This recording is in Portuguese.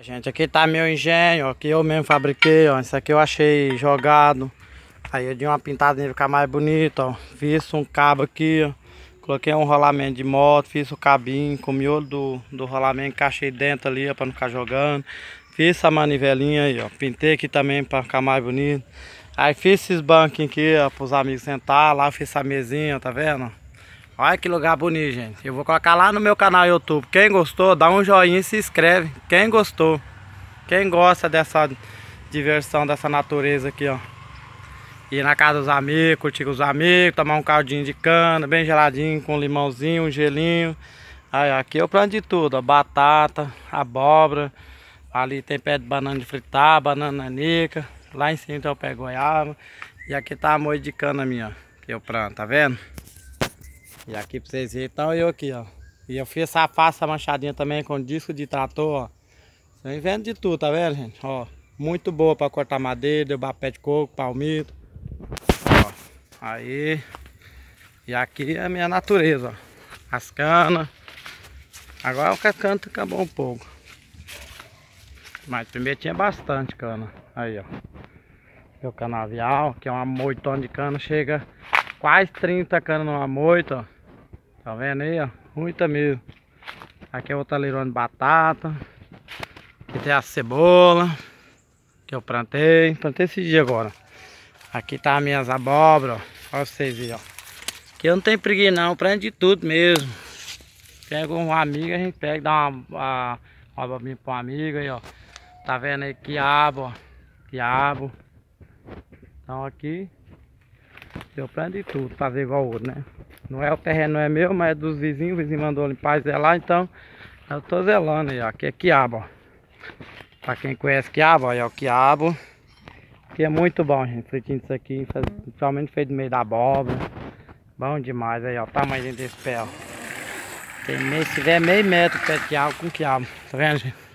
Gente, aqui tá meu engenho, ó, que eu mesmo fabriquei, ó. Isso aqui eu achei jogado. Aí eu dei uma pintada nele ficar mais bonito, ó. Fiz um cabo aqui, ó. Coloquei um rolamento de moto, fiz o cabinho com o miolo do rolamento, encaixei dentro ali, ó, pra não ficar jogando. Fiz essa manivelinha aí, ó. Pintei aqui também pra ficar mais bonito. Aí fiz esses banquinhos aqui, ó, pros amigos sentar. Lá fiz essa mesinha, ó, tá vendo? Olha que lugar bonito, gente. Eu vou colocar lá no meu canal YouTube. Quem gostou, dá um joinha e se inscreve. Quem gostou. Quem gosta dessa diversão, dessa natureza aqui, ó. Ir na casa dos amigos, curtir com os amigos, tomar um caldinho de cana, bem geladinho, com limãozinho, um gelinho. Aí, ó, aqui eu planto de tudo, ó. Batata, abóbora. Ali tem pé de banana de fritar, banana nanica. Lá em cima então eu pego goiaba. E aqui tá a moita de cana minha, ó. Que eu planto, tá vendo? E aqui pra vocês verem, então eu aqui, ó. E eu fiz essa face manchadinha também com disco de trator, ó. Eu invento de tudo, tá vendo, gente? Ó, muito boa pra cortar madeira, derrubar pé de coco, palmito. Ó, aí. E aqui é a minha natureza, ó. As canas. Agora o canto acabou um pouco. Mas primeiro tinha bastante cana. Aí, ó. Meu canavial, que é uma moitona de cana, chega quase 30 canas numa moita, ó. Tá vendo aí, ó? Muita mesmo. Aqui é outra leirona de batata. Aqui tem a cebola que eu plantei esse dia agora. Aqui tá as minhas abóboras, ó. Olha vocês aí, ó. Aqui eu não tenho preguiça não, eu planto de tudo mesmo. Pega um amigo, a gente pega, dá uma abobrinha pra um amigo aí, ó. Tá vendo aí, quiabo, ó. Quiabo. Então aqui eu planto de tudo, fazer igual o outro, né? Não é o terreno, não é meu, mas é dos vizinhos. O vizinho mandou limpar e zelar, então eu tô zelando aí, ó. Aqui é quiabo, ó. Pra quem conhece quiabo, ó, é o quiabo. Que é muito bom, gente, fritinho disso aqui, principalmente feito no meio da abóbora. Bom demais aí, ó, o tamanho desse pé, ó. Tem meio, se tiver meio metro de pé de quiabo com quiabo, tá vendo, gente?